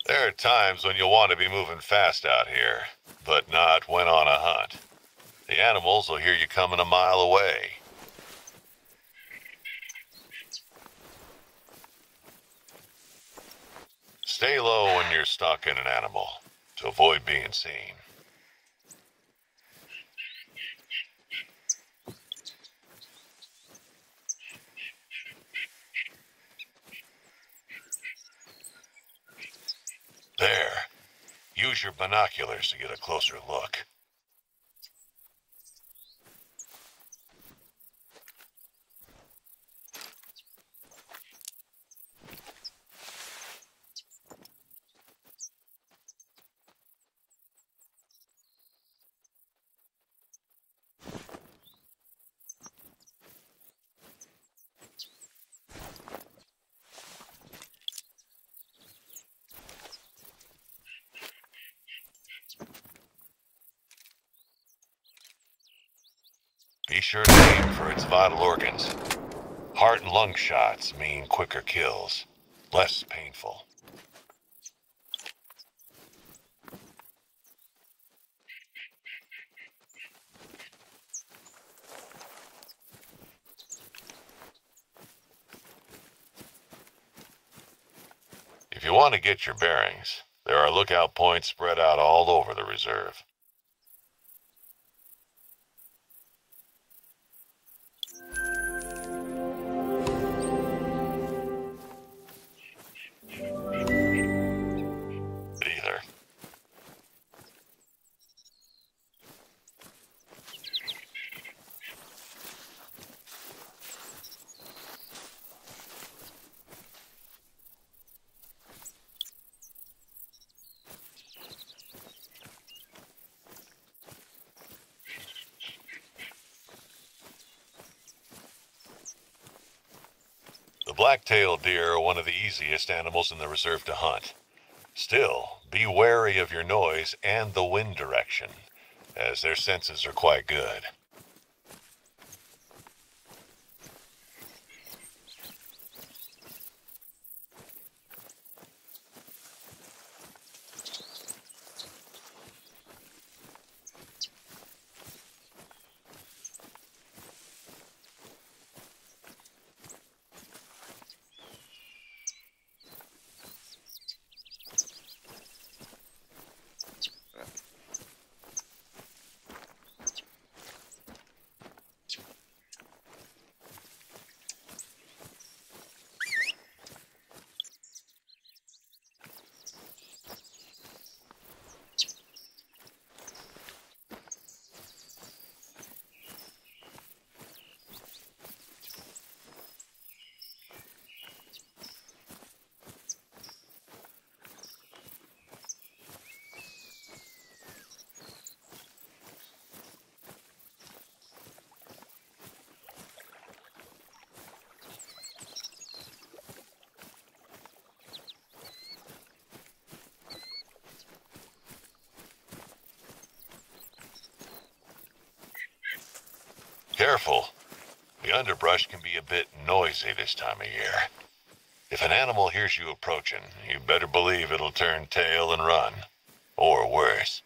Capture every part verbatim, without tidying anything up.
There are times when you'll want to be moving fast out here, but not when on a hunt. The animals will hear you coming a mile away. Stay low when you're stalking an animal, to avoid being seen. There. Use your binoculars to get a closer look. Be sure to aim for its vital organs. Heart and lung shots mean quicker kills, less painful. If you want to get your bearings, there are lookout points spread out all over the reserve. Either. The black-tailed deer are one of the easiest animals in the reserve to hunt. Still, be wary of your noise and the wind direction, as their senses are quite good. Careful. The underbrush can be a bit noisy this time of year. If an animal hears you approaching, you better believe it'll turn tail and run. Or worse.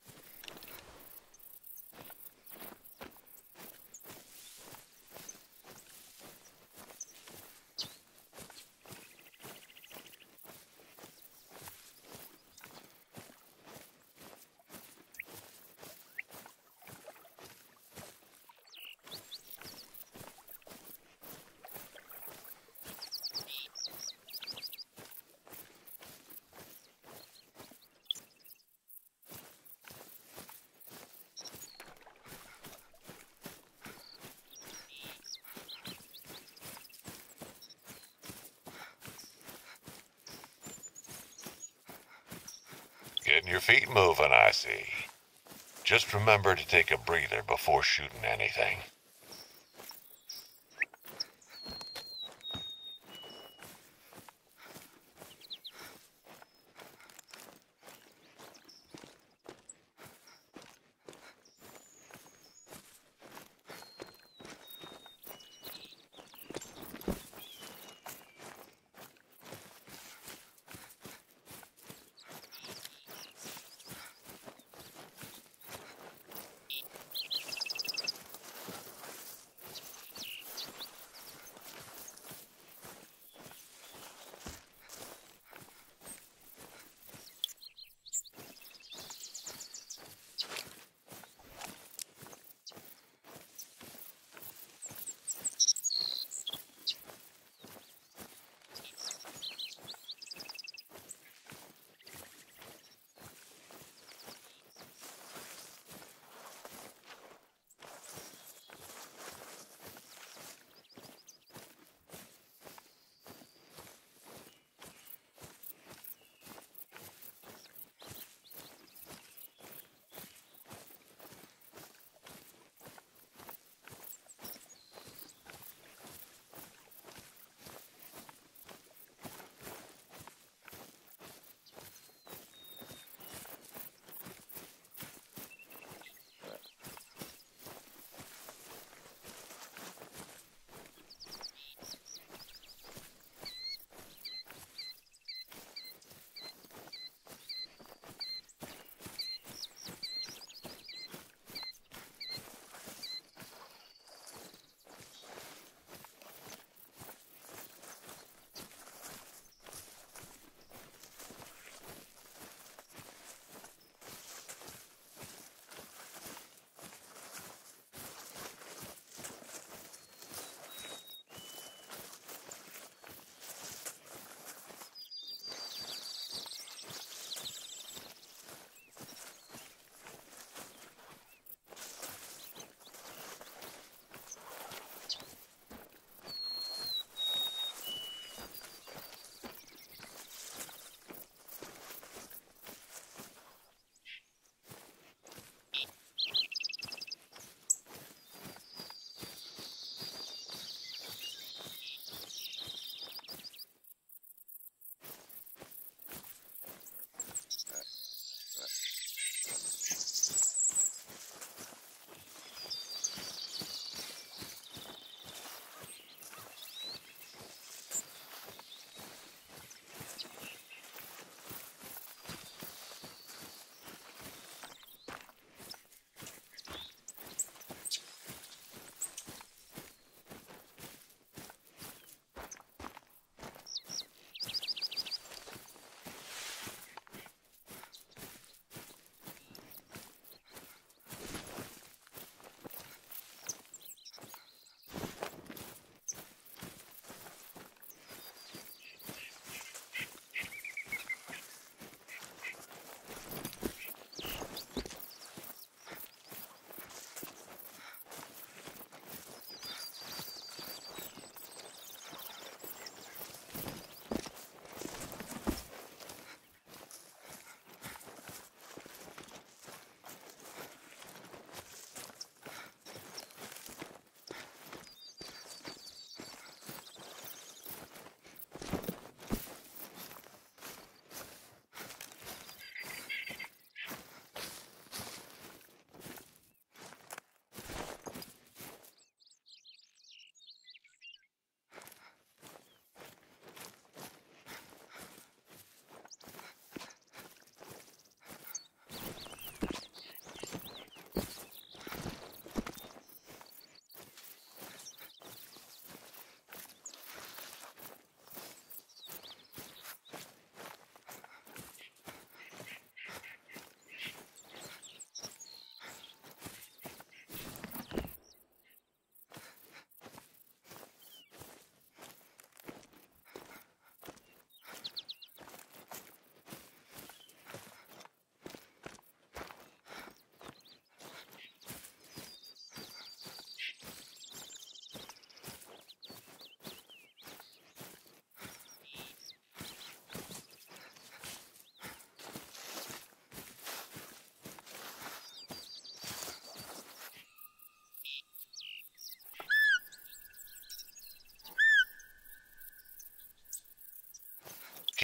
Getting your feet moving, I see. Just remember to take a breather before shooting anything.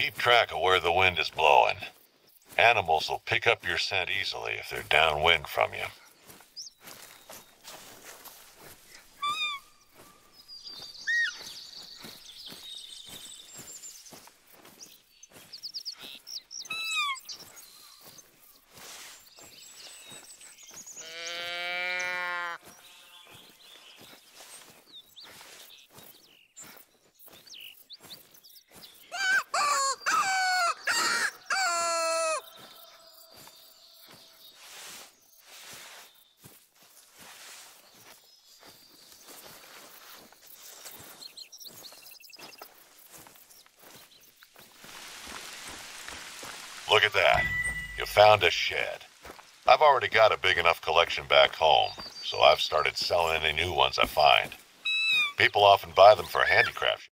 Keep track of where the wind is blowing. Animals will pick up your scent easily if they're downwind from you. Look at that. You found a shed. I've already got a big enough collection back home, so I've started selling any new ones I find. People often buy them for handicraft.